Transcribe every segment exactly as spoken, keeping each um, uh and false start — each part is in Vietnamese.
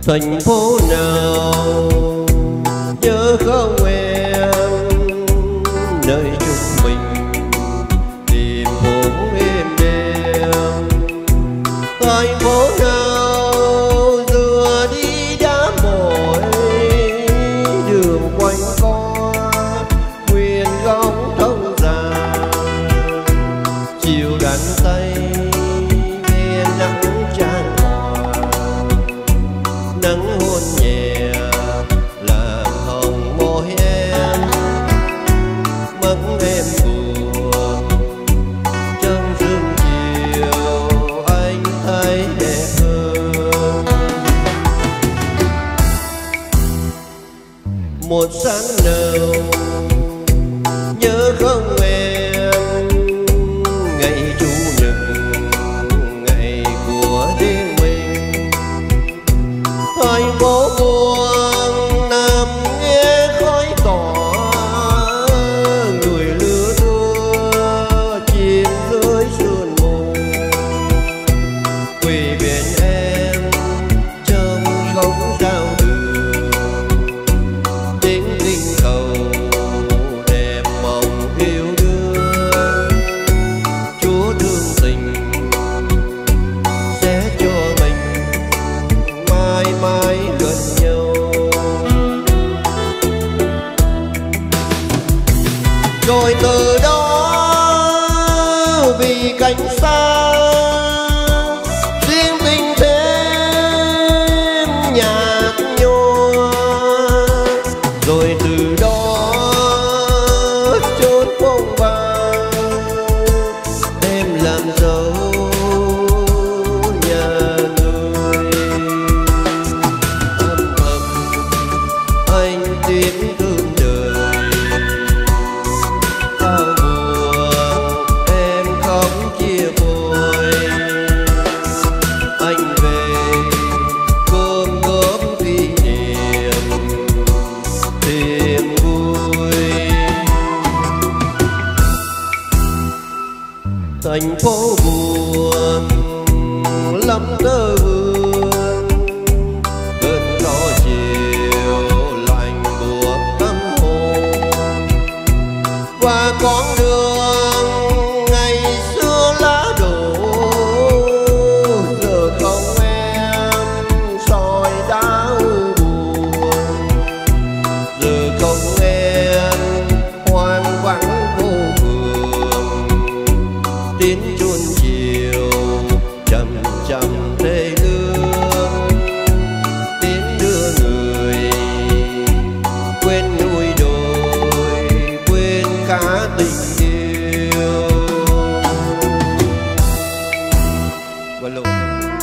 thành phố nào nhớ không em, nơi chúng mình tìm phố êm đêm. Thành phố nào dừa đi đã mỏi, đường quanh co nguyên góc thông già, chiều đàn tay nghe nắng tràn hòa, nắng hôn nhẹ làm hồng môi em, mắt em buồn trong sương chiều anh thấy đẹp hơn. Một sáng nào nhớ không em, ngày chủ nhật ngày của riêng mình. Thành phố buồn nằm nghe khói tỏa, người lứa thưa chìm dưới sương mù. Quê bên em trong không giao đường, tiếng kinh cầu đẹp mộng yêu đương. Chúa thương tình sẽ cho mình mãi mãi gần nhau. Rồi từ đó vì cảnh xa riêng tình thêm nhạt nhòa. Rồi từ đó chốn phong ba em làm dấu nhà người. Âm thầm anh tiếc thương đời, đau buồn em khóc chia phôi. Anh về gom góp kỷ niệm tìm vui. Thành phố buồn lắm tơ vương, cơn gió chiều lạnh buốt tâm hồn. Qua con đường ngày xưa lá đổ, giờ không em soi đá buồn. Giờ không em hoang vắng vô vườn, tiếng chuông chiều chậm chậm thê lương. Tiếng đưa người quên núi đồi, quên cả tình yêu. Quên luôn.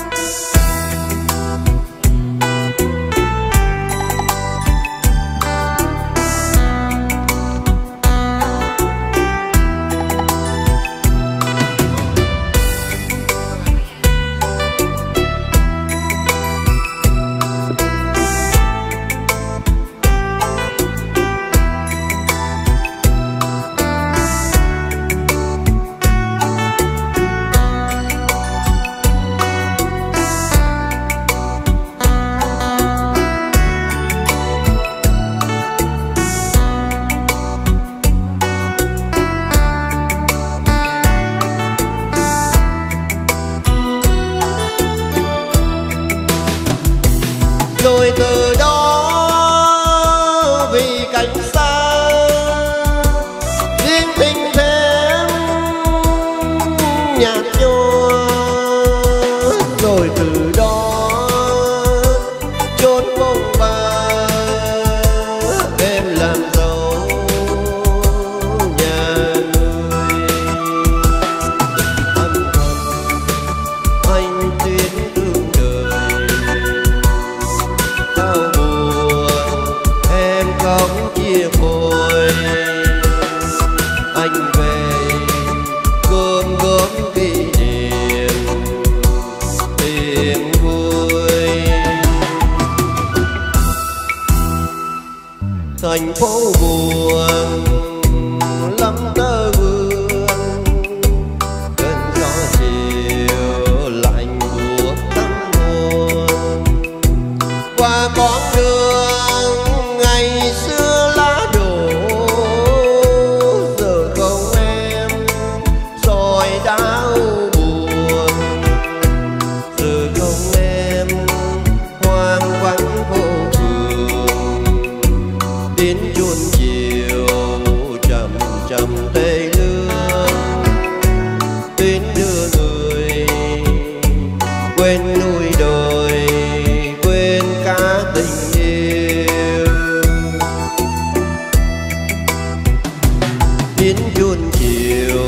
Rồi từ đó vì cảnh xa riêng tình thêm nhạt nhòa. Rồi từ đó chốn phong ba em làm dấu nhà người. Âm thầm anh tiếc thương đời, đau buồn em khóc chia phôi. Anh về gom góp kỷ niệm tìm vui. Thành phố buồn lắm tơ vương, cơn gió chiều lạnh buốt tâm hồn. muôn chiều